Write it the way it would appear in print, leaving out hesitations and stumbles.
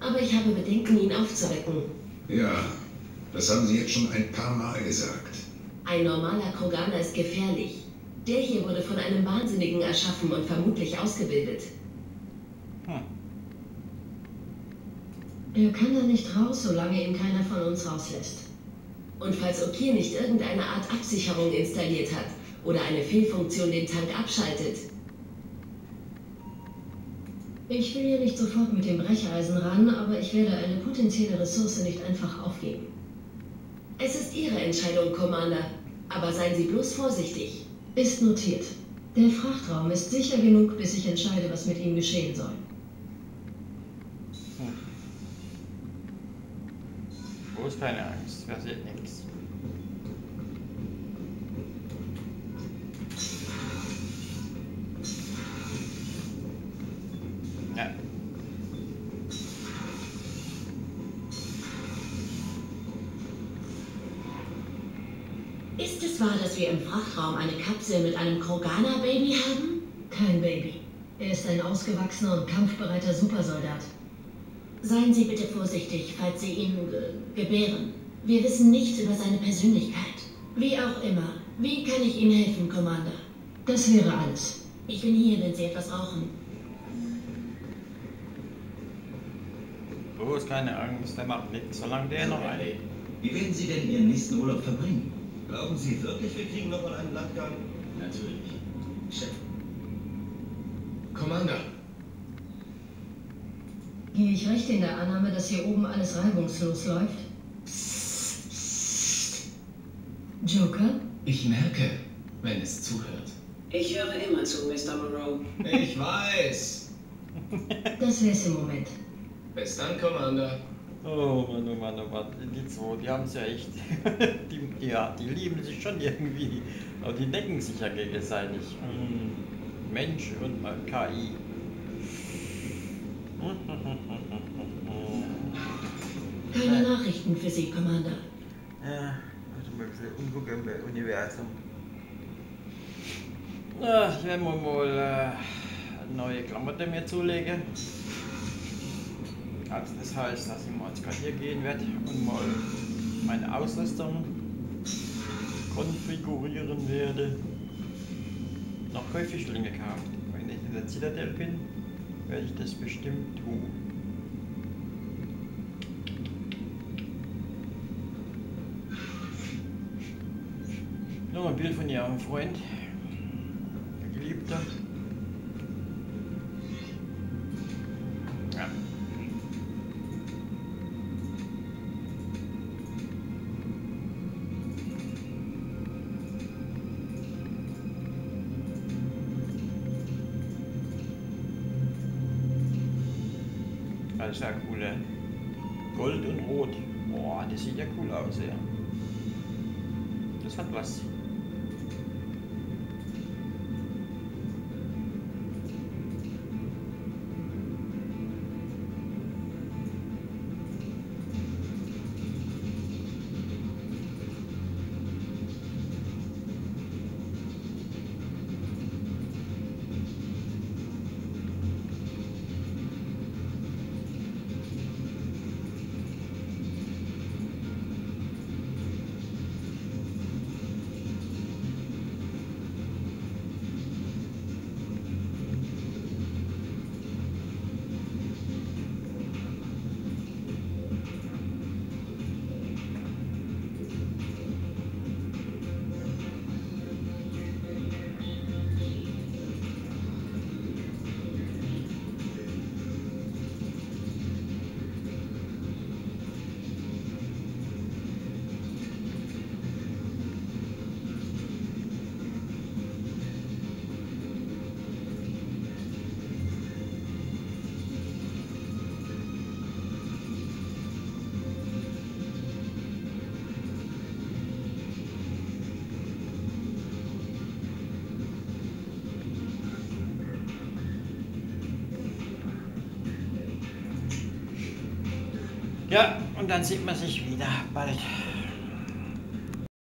aber ich habe Bedenken, ihn aufzuwecken. Ja, das haben Sie jetzt schon ein paar Mal gesagt. Ein normaler Kroganer ist gefährlich. Der hier wurde von einem Wahnsinnigen erschaffen und vermutlich ausgebildet. Er kann da nicht raus, solange ihn keiner von uns rauslässt. Und falls Okir nicht irgendeine Art Absicherung installiert hat oder eine Fehlfunktion den Tank abschaltet. Ich will hier nicht sofort mit dem Brecheisen ran, aber ich werde eine potenzielle Ressource nicht einfach aufgeben. Es ist Ihre Entscheidung, Commander. Aber seien Sie bloß vorsichtig. Ist notiert. Der Frachtraum ist sicher genug, bis ich entscheide, was mit ihm geschehen soll. Bloß keine Angst, passiert nichts. Ja. Ist es wahr, dass wir im Frachtraum eine Kapsel mit einem Kroganer-Baby haben? Kein Baby. Er ist ein ausgewachsener und kampfbereiter Supersoldat. Seien Sie bitte vorsichtig, falls Sie ihn gebären. Wir wissen nichts über seine Persönlichkeit. Wie auch immer. Wie kann ich Ihnen helfen, Commander? Das wäre alles. Ich bin hier, wenn Sie etwas brauchen. Bloß keine Angst, der macht nichts, solange der noch eine. Wie werden Sie denn Ihren nächsten Urlaub verbringen? Glauben Sie wirklich, wir kriegen noch mal einen Landgang? Natürlich. Chef. Commander. Gehe ich recht in der Annahme, dass hier oben alles reibungslos läuft? Joker? Ich merke, wenn es zuhört. Ich höre immer zu, Mr. Moreau. Ich weiß. Das wär's im Moment. Bis dann, Commander. Oh Mann, oh Mann, oh Mann. Die zwei, die haben es ja echt. die lieben sich schon irgendwie. Aber die decken sich ja gegenseitig. Mensch und KI. Keine Nachrichten für Sie, Commander. Ja, also mal umgucken im Universum. Ich werde mir mal neue Klamotten mir zulegen. Also das heißt, dass ich mal ins Quartier gehen werde und mal meine Ausrüstung konfigurieren werde. Noch keine Fischlinge gekauft. Wenn ich in der Zitadelle bin, werde ich das bestimmt tun. Noch ein Bild von Ihrem Freund, der Geliebte. Ja. Das ist ja cool, ne? Gold und Rot. Boah, das sieht ja cool aus, ja. Das hat was. Ja, und dann sieht man sich wieder bald.